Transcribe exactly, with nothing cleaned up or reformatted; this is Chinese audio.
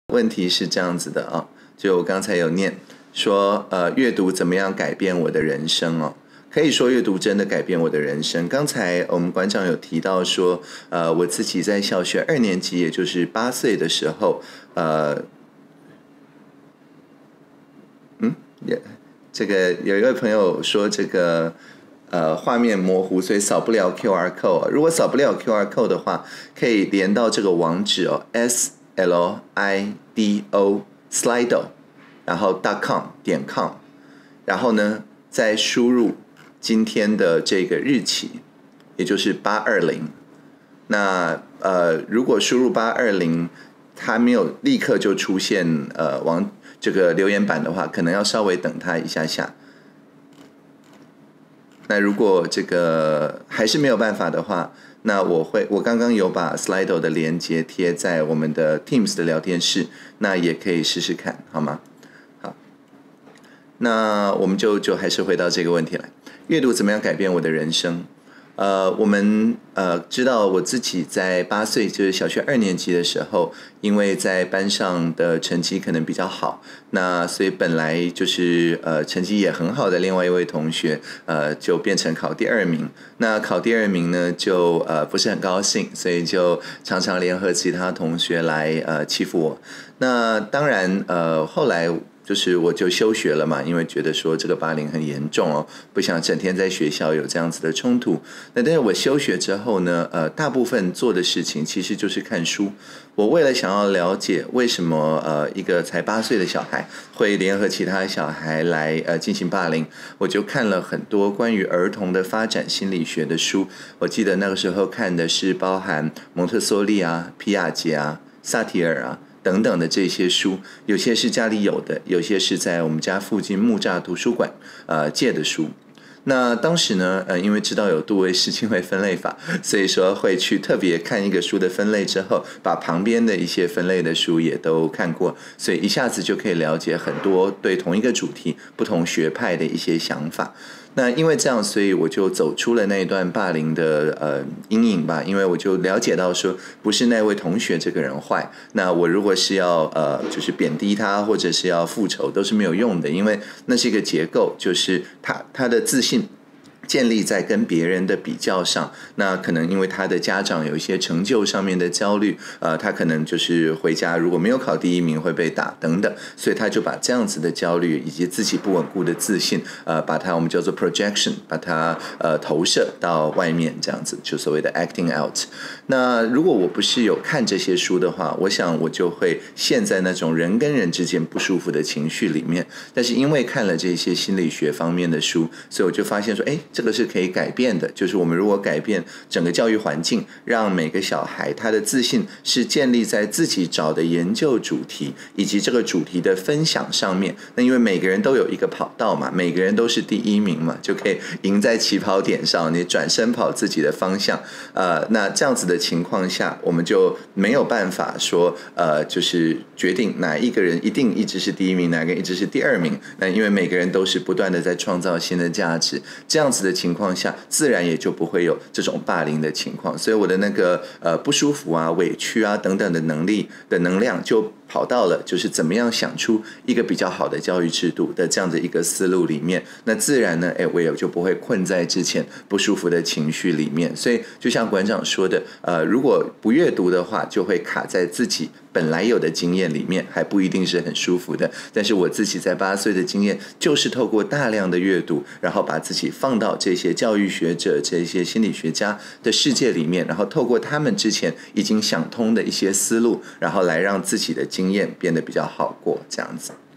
问题是这样子的啊，就我刚才有念说，呃，阅读怎么样改变我的人生哦？可以说阅读真的改变我的人生。刚才我们馆长有提到说，呃，我自己在小学二年级，也就是八岁的时候，呃，嗯，也这个有一位朋友说这个。呃，画面模糊，所以扫不了 Q R code。如果扫不了 Q R code 的话，可以连到这个网址哦 ，S L I D O Slido， 然后 .com 点 com， 然后呢，再输入今天的这个日期，也就是八二零。那呃，如果输入八二零，它没有立刻就出现呃网这个留言板的话，可能要稍微等它一下下。那如果这个还是没有办法的话，那我会我刚刚有把 Slido 的连接贴在我们的 Teams 的聊天室，那也可以试试看，好吗？好，那我们就就还是回到这个问题来，阅读怎么样改变我的人生？呃，我们呃知道我自己在八岁，就是小学二年级的时候，因为在班上的成绩可能比较好，那所以本来就是呃成绩也很好的另外一位同学，呃就变成考第二名。那考第二名呢，就呃不是很高兴，所以就常常联合其他同学来呃欺负我。那当然呃后来。就是我就休学了嘛，因为觉得说这个霸凌很严重哦，不想整天在学校有这样子的冲突。那但是我休学之后呢，呃，大部分做的事情其实就是看书。我为了想要了解为什么呃一个才八岁的小孩会联合其他小孩来呃进行霸凌，我就看了很多关于儿童的发展心理学的书。我记得那个时候看的是包含蒙特梭利啊、皮亚杰啊、萨提尔啊。等等的这些书，有些是家里有的，有些是在我们家附近木栅图书馆呃借的书。那当时呢，呃，因为知道有杜威氏亲会分类法，所以说会去特别看一个书的分类之后，把旁边的一些分类的书也都看过，所以一下子就可以了解很多对同一个主题不同学派的一些想法。那因为这样，所以我就走出了那一段霸凌的呃阴影吧。因为我就了解到说，不是那位同学这个人坏。那我如果是要呃就是贬低他，或者是要复仇，都是没有用的，因为那是一个结构，就是他他的自信。建立在跟别人的比较上，那可能因为他的家长有一些成就上面的焦虑，呃，他可能就是回家如果没有考第一名会被打等等，所以他就把这样子的焦虑以及自己不稳固的自信，呃，把它我们叫做 projection， 把它呃投射到外面，这样子就所谓的 acting out。那如果我不是有看这些书的话，我想我就会陷在那种人跟人之间不舒服的情绪里面。但是因为看了这些心理学方面的书，所以我就发现说，哎。这个是可以改变的，就是我们如果改变整个教育环境，让每个小孩他的自信是建立在自己找的研究主题以及这个主题的分享上面。那因为每个人都有一个跑道嘛，每个人都是第一名嘛，就可以赢在起跑点上，你转身跑自己的方向。呃，那这样子的情况下，我们就没有办法说，呃，就是决定哪一个人一定一直是第一名，哪个人一直是第二名。那因为每个人都是不断的在创造新的价值，这样子的情况下，自然也就不会有这种霸凌的情况。所以我的那个呃不舒服啊、委屈啊等等的能力的能量就跑到了就是怎么样想出一个比较好的教育制度的这样的一个思路里面。那自然呢，哎，我也就不会困在之前不舒服的情绪里面。所以就像馆长说的，呃，如果不阅读的话，就会卡在自己本来有的经验里面，还不一定是很舒服的。但是我自己在八岁的经验，就是透过大量的阅读，然后把自己放到这些教育学者、这些心理学家的世界里面，然后透过他们之前已经想通的一些思路，然后来让自己的经验变得比较好过，这样子。